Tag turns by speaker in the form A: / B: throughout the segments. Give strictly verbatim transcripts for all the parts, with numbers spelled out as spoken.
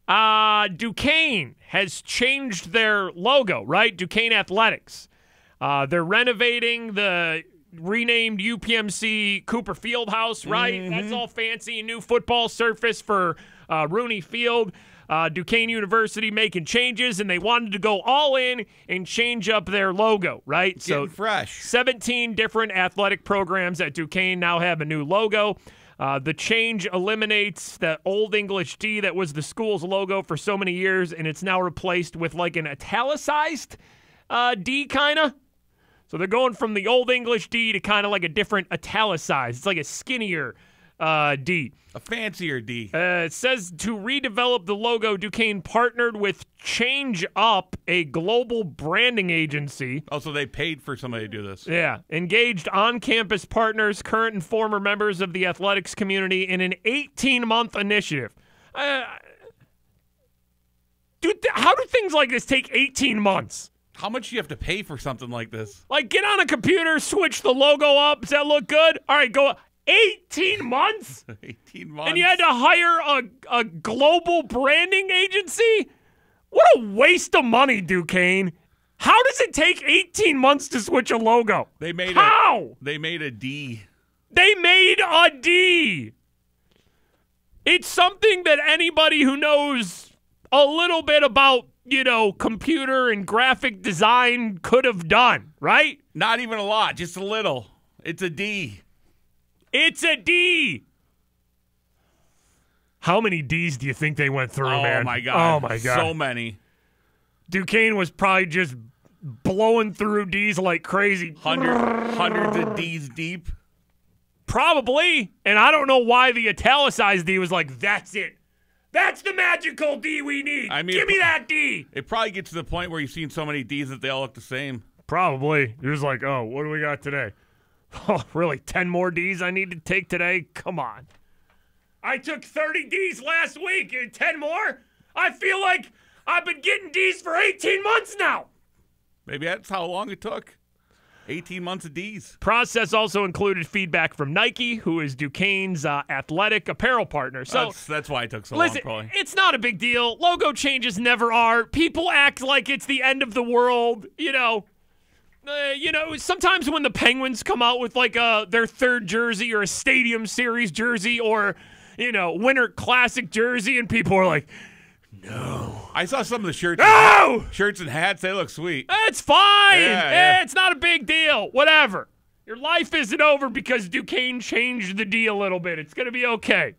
A: Uh, Duquesne has changed their logo, right? Duquesne Athletics. Uh, they're renovating the renamed U P M C Cooper Fieldhouse, right? Mm-hmm. That's all fancy. New football surface for uh, Rooney Field. Uh, Duquesne University making changes, and they wanted to go all in and change up their logo, right?
B: Getting
A: so
B: fresh.
A: seventeen different athletic programs at Duquesne now have a new logo. Uh, the change eliminates the Old English D that was the school's logo for so many years, and it's now replaced with like an italicized uh, D kind of. So they're going from the Old English D to kind of like a different italicized. It's like a skinnier uh, D.
B: A fancier D.
A: Uh, it says to redevelop the logo, Duquesne partnered with Change Up, a global branding agency.
B: Oh, so they paid for somebody to do this.
A: Yeah. Engaged on-campus partners, current and former members of the athletics community in an eighteen-month initiative. Uh, dude, th- how do things like this take eighteen months?
B: How much do you have to pay for something like this?
A: Like, get on a computer, switch the logo up. Does that look good? All right, go. eighteen months?
B: eighteen months.
A: And you had to hire a, a global branding agency? What a waste of money, Duquesne. How does it take eighteen months to switch a logo?
B: They made
A: How?
B: A, they made a D.
A: They made a D. It's something that anybody who knows a little bit about, you know, computer and graphic design could have done, right?
B: Not even a lot, just a little. It's a D.
A: It's a D. How many D's do you think they went through,
B: oh,
A: man?
B: Oh, my God.
A: Oh, my God.
B: So many.
A: Duquesne was probably just blowing through D's like crazy.
B: Hundred, hundreds of D's deep.
A: Probably. And I don't know why the italicized D was like, that's it. That's the magical D we need. I mean, Give me that D.
B: It probably gets to the point where you've seen so many D's that they all look the same.
A: Probably. You're just like, oh, what do we got today? Oh, really? ten more D's I need to take today? Come on. I took thirty D's last week and ten more? I feel like I've been getting D's for eighteen months now.
B: Maybe that's how long it took. eighteen months of D's.
A: Process also included feedback from Nike, who is Duquesne's uh, athletic apparel partner. So
B: that's, that's why it took so
A: listen,
B: long, probably.
A: It's not a big deal. Logo changes never are. People act like it's the end of the world, you know. Uh, you know, sometimes when the Penguins come out with like a, their third jersey or a Stadium Series jersey or, you know, Winter Classic jersey, and people are like, no.
B: I saw some of the shirts.
A: No!
B: And, shirts and hats. They look sweet.
A: It's fine.
B: Yeah, yeah.
A: It's not a big deal. Whatever. Your life isn't over because Duquesne changed the D a little bit. It's going to be okay.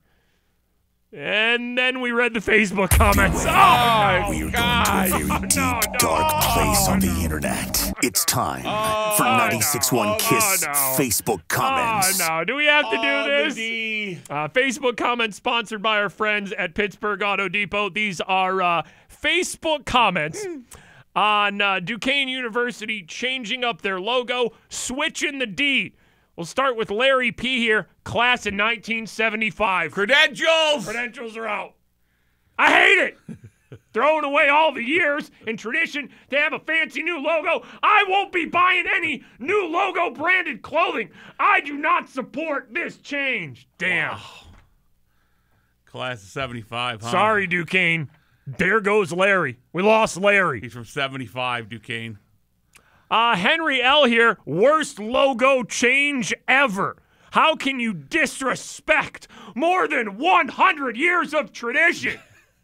A: And then we read the Facebook comments.
C: Oh,
A: oh
C: we are
A: God.
C: going to a very deep,
A: no, no,
C: dark
A: no,
C: place on
A: no,
C: the internet. It's time
B: oh,
C: for ninety-six point one
A: no,
C: Kiss
A: no.
C: Facebook comments.
A: Oh, no. Do we have to
B: oh,
A: do this?
B: The D.
A: Uh, Facebook comments sponsored by our friends at Pittsburgh Auto Depot. These are uh, Facebook comments on uh, Duquesne University changing up their logo, switching the D. We'll start with Larry P. here, class in nineteen seventy-five.
B: Credentials!
A: Credentials are out. I hate it. Throwing away all the years and tradition to have a fancy new logo. I won't be buying any new logo branded clothing. I do not support this change. Damn.
B: Wow. Class of seventy-five, huh?
A: Sorry, Duquesne. There goes Larry. We lost Larry.
B: He's from seventy-five, Duquesne.
A: Uh, Henry L. here. Worst logo change ever. How can you disrespect more than one hundred years of tradition?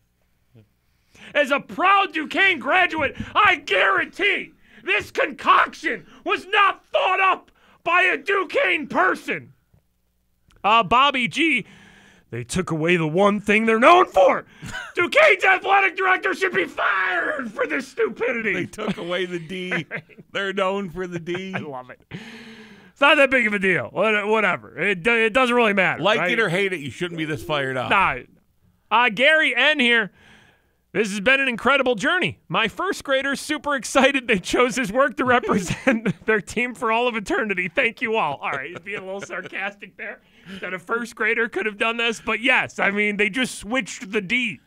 A: As a proud Duquesne graduate, I guarantee this concoction was not thought up by a Duquesne person. Uh, Bobby G. They took away the one thing they're known for. Duquesne's athletic director should be fired for this stupidity.
B: They took away the D. They're known for the D.
A: I love it. It's not that big of a deal. Whatever. It, it doesn't really matter.
B: Like
A: right?
B: it or hate it, you shouldn't be this fired up.
A: Nah. Uh, Gary N. here. This has been an incredible journey. My first grader's super excited they chose his work to represent their team for all of eternity. Thank you all. All right, being a little sarcastic there. That a first grader could have done this. But yes, I mean, they just switched the D.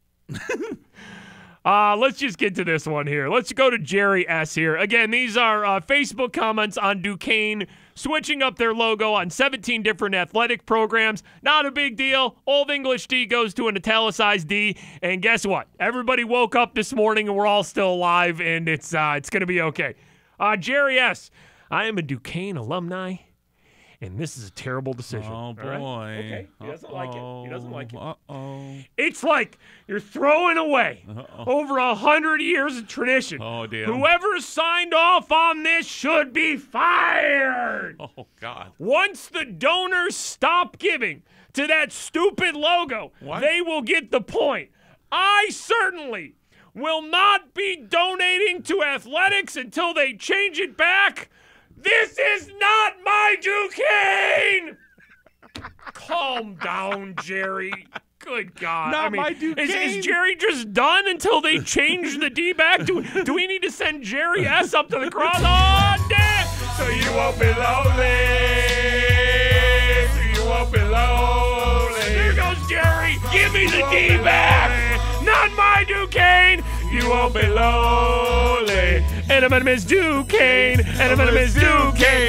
A: uh, let's just get to this one here. Let's go to Jerry S. here. Again, these are uh, Facebook comments on Duquesne switching up their logo on seventeen different athletic programs. Not a big deal. Old English D goes to an italicized D. And guess what? Everybody woke up this morning and we're all still alive, and it's uh, it's going to be okay. Uh, Jerry S., I am a Duquesne alumni, and this is a terrible decision.
B: Oh, boy.
A: Right? Okay. He doesn't like it. He doesn't like it.
B: Uh-oh.
A: It's like you're throwing away
B: Uh-oh.
A: over a hundred years of tradition.
B: Oh, damn.
A: Whoever signed off on this should be fired.
B: Oh, God.
A: Once the donors stop giving to that stupid logo,
B: What?
A: they will get the point. I certainly will not be donating to athletics until they change it back. This is not my Duquesne! Calm down, Jerry. Good God.
B: Not
A: I mean,
B: my
A: is,
B: Duquesne.
A: is Jerry just done until they change the D back? Do, do we need to send Jerry S up to the cross? Oh, damn! So you won't be lonely. So you won't be lonely. Here goes Jerry. Give me the D back. Not my Duquesne. You won't be lonely. And I'm gonna miss Duquesne. And I'm gonna miss Duquesne.